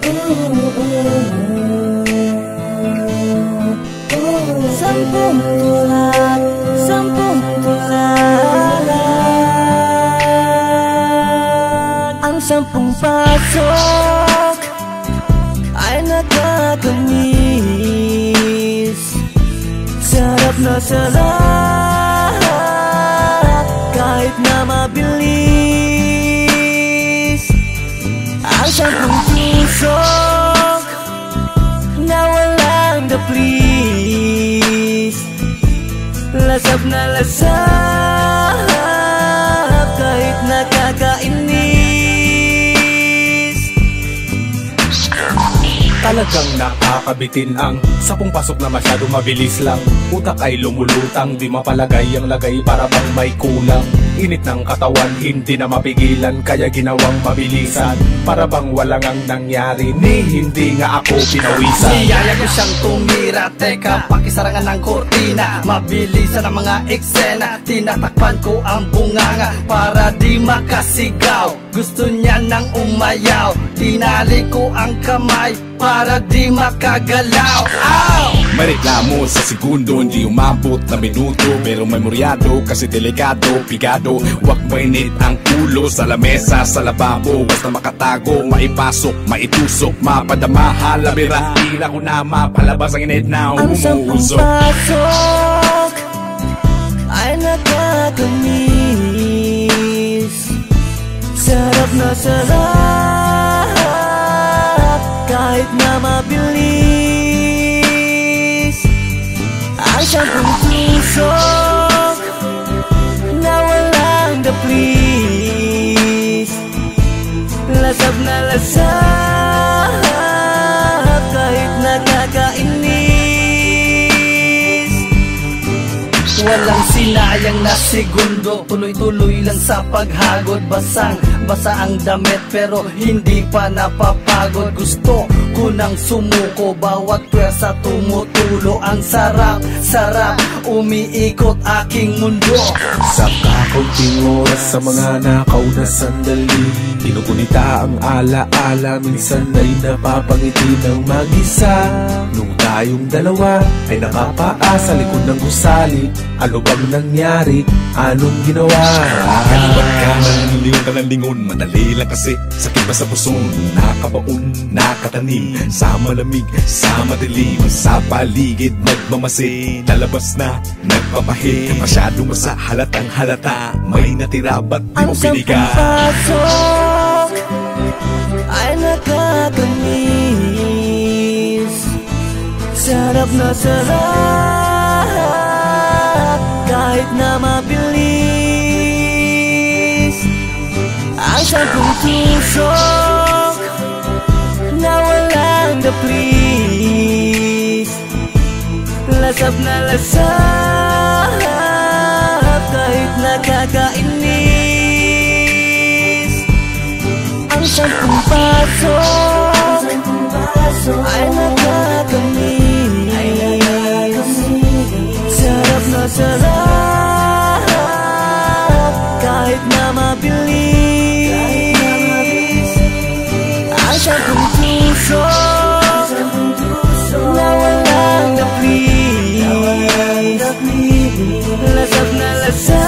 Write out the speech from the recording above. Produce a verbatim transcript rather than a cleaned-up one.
Sampung tulad, sampung tulad. Ang sampung pasok ay nakatamis. Sarap na sarap kahit na mabilis. Ang sampung tusok na walang daplis. Lasap na lasap kahit nakakainis. Talagang nakakabitin ang sapong pasok na masyado mabilis lang. Utak ay lumulutang, di mapalagay ang lagay para bang may kulang. Init ng katawan, hindi na mapigilan, kaya ginawang mabilisan. Para bang walang ang nangyari, ni hindi nga ako pinawisan. Niyaya ko siyang tumira, teka, pakisarangan ng kortina. Mabilisan ang mga eksena, tinatakpan ko ang bunganga para di makasigaw. Gusto niya nang umayaw, tinali ko ang kamay para di makagalaw. Ow! May reklamo sa segundo, hindi umabot na minuto. Pero memoryado kasi delikado, pigado. Wag mainit ang ulo sa lamesa, sa lababo. Basta makatago, maipasok, maitusok, mapadama, halabira. Tila ko na mapalabas ang init na Ang sampung umuusok. pasok ay nakatamis. Sarap na sarap kahit na mabilis. Ang sampung tusok na walang daplis. Lasap na lasap kahit nakakainis. Walang sinayang na segundo, tuloy-tuloy lang sa paghagod. Basang basa ang damit pero hindi pa napapagod. Gusto ko nang sumuko, bawat pwersa tumutulo. Ang sarap, sarap, umiikot aking mundo. Sa kakaunting oras, sa mga nakaw na sandali, kinukunita ang ala-ala, minsan ay napapangiti ng mag-isa. Nung tayong dalawa ay nakapaa sa likod ng gusali, ano bang nangyari? Anong ginawa? Kalibat ka ng lingon ka ng lingon, madali lang kasi sakit ba sa puson. Nakabaon, nakatanim, sa malamig, sa madilim, sa paligid nagmamasid. Lalabas na, nagpapahi, masyadong masa, halatang halata. May natira ba't di mo Ang sampung binigay? pasok ay nakatamis. Sarap na sarap kahit na mabilis. Ang sampung tusok na walang daplis. Lasap na lasap kahit nakakainis. Ang sampung pasok ay nakatamis. Sarap na sarap kahit na mabilis. Ang sampung tusok na walang daplis. Lasap na lasap